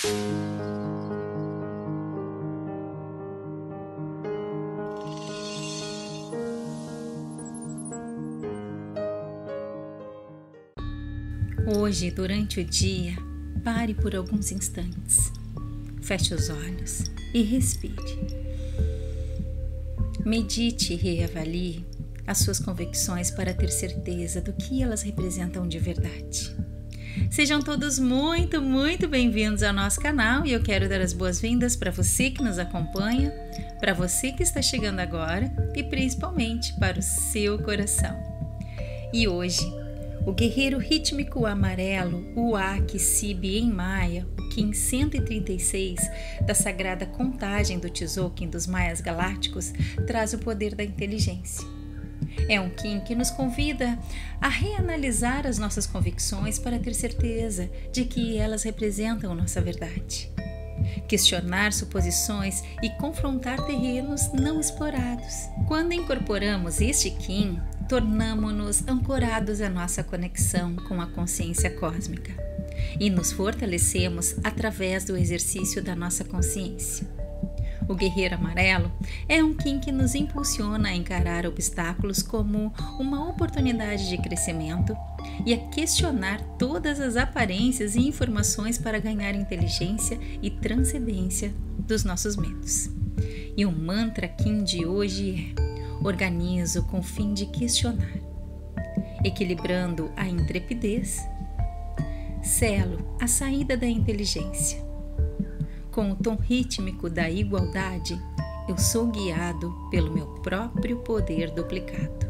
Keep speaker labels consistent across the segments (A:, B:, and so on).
A: Hoje, durante o dia, pare por alguns instantes. Feche os olhos e respire. Medite e reavalie as suas convicções para ter certeza do que elas representam de verdade. Sejam todos muito bem-vindos ao nosso canal e eu quero dar as boas-vindas para você que nos acompanha, para você que está chegando agora e principalmente para o seu coração. E hoje, o guerreiro rítmico amarelo, o Aki Sibi em Maia, o Kim 136 da sagrada contagem do Tzolk'in dos Maias Galácticos, traz o poder da inteligência. É um Kim que nos convida a reanalisar as nossas convicções para ter certeza de que elas representam nossa verdade. Questionar suposições e confrontar terrenos não explorados. Quando incorporamos este Kim, tornamo-nos ancorados à nossa conexão com a consciência cósmica e nos fortalecemos através do exercício da nossa consciência. O guerreiro amarelo é um Kim que nos impulsiona a encarar obstáculos como uma oportunidade de crescimento e a questionar todas as aparências e informações para ganhar inteligência e transcendência dos nossos medos. E o mantra Kim de hoje é: organizo com o fim de questionar, equilibrando a intrepidez, selo a saída da inteligência. Com o tom rítmico da igualdade, eu sou guiado pelo meu próprio poder duplicado.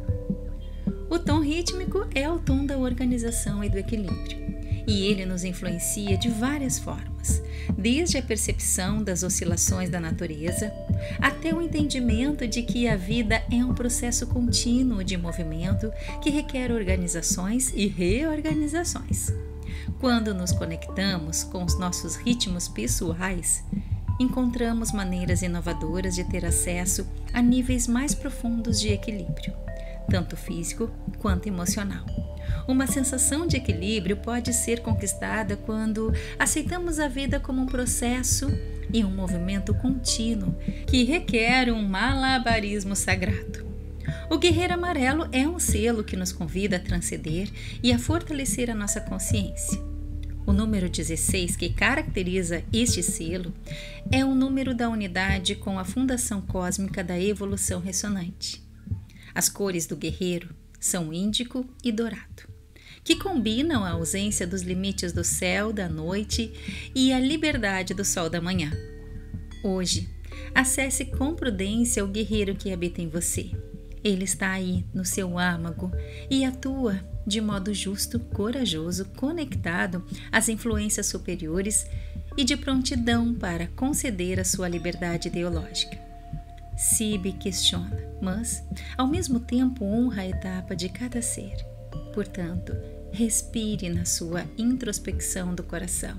A: O tom rítmico é o tom da organização e do equilíbrio, e ele nos influencia de várias formas, desde a percepção das oscilações da natureza, até o entendimento de que a vida é um processo contínuo de movimento que requer organizações e reorganizações. Quando nos conectamos com os nossos ritmos pessoais, encontramos maneiras inovadoras de ter acesso a níveis mais profundos de equilíbrio, tanto físico quanto emocional. Uma sensação de equilíbrio pode ser conquistada quando aceitamos a vida como um processo e um movimento contínuo que requer um malabarismo sagrado. O guerreiro amarelo é um selo que nos convida a transcender e a fortalecer a nossa consciência. O número 16, que caracteriza este selo, é o número da unidade com a fundação cósmica da evolução ressonante. As cores do guerreiro são índico e dourado, que combinam a ausência dos limites do céu da noite e a liberdade do sol da manhã. Hoje, acesse com prudência o guerreiro que habita em você. Ele está aí no seu âmago e atua de modo justo, corajoso, conectado às influências superiores e de prontidão para conceder a sua liberdade ideológica. Sibi questiona, mas, ao mesmo tempo, honra a etapa de cada ser. Portanto, respire na sua introspecção do coração.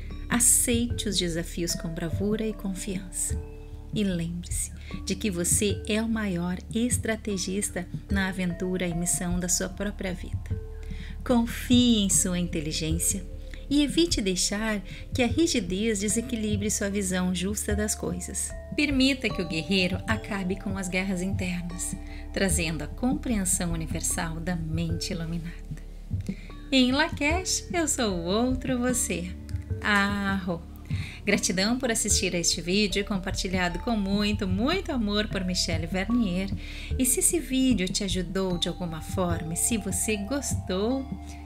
A: Aceite os desafios com bravura e confiança. E lembre-se de que você é o maior estrategista na aventura e missão da sua própria vida. Confie em sua inteligência e evite deixar que a rigidez desequilibre sua visão justa das coisas. Permita que o guerreiro acabe com as guerras internas, trazendo a compreensão universal da mente iluminada. Em Lakesh, eu sou o outro você. Arro! Gratidão por assistir a este vídeo compartilhado com muito amor por Michelle Vernier. E se esse vídeo te ajudou de alguma forma, e se você gostou,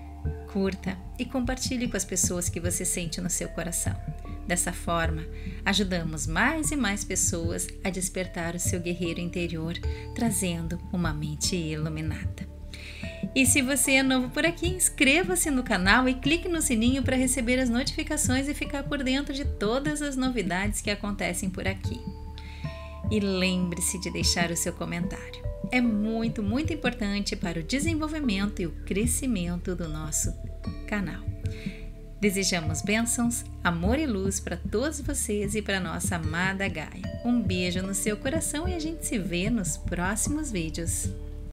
A: curta e compartilhe com as pessoas que você sente no seu coração. Dessa forma, ajudamos mais e mais pessoas a despertar o seu guerreiro interior, trazendo uma mente iluminada. E se você é novo por aqui, inscreva-se no canal e clique no sininho para receber as notificações e ficar por dentro de todas as novidades que acontecem por aqui. E lembre-se de deixar o seu comentário. É muito importante para o desenvolvimento e o crescimento do nosso canal. Desejamos bênçãos, amor e luz para todos vocês e para nossa amada Gaia. Um beijo no seu coração e a gente se vê nos próximos vídeos.